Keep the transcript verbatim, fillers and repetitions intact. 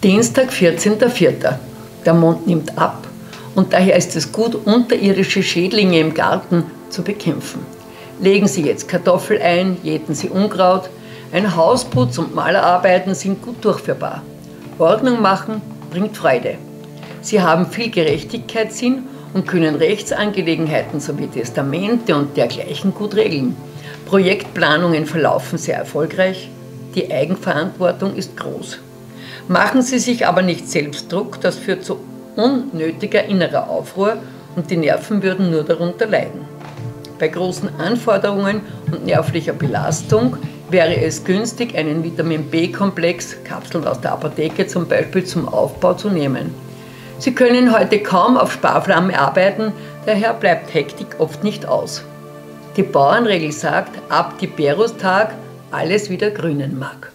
Dienstag, vierzehnter vierter Der Mond nimmt ab und daher ist es gut, unterirdische Schädlinge im Garten zu bekämpfen. Legen Sie jetzt Kartoffel ein, jäten Sie Unkraut. Ein Hausputz und Malerarbeiten sind gut durchführbar. Ordnung machen bringt Freude. Sie haben viel Gerechtigkeitssinn und können Rechtsangelegenheiten sowie Testamente und dergleichen gut regeln. Projektplanungen verlaufen sehr erfolgreich. Die Eigenverantwortung ist groß. Machen Sie sich aber nicht selbst Druck, das führt zu unnötiger innerer Aufruhr und die Nerven würden nur darunter leiden. Bei großen Anforderungen und nervlicher Belastung wäre es günstig, einen Vitamin-B-Komplex, Kapseln aus der Apotheke zum Beispiel, zum Aufbau zu nehmen. Sie können heute kaum auf Sparflamme arbeiten, daher bleibt Hektik oft nicht aus. Die Bauernregel sagt, ab Tiberiustag alles wieder grünen mag.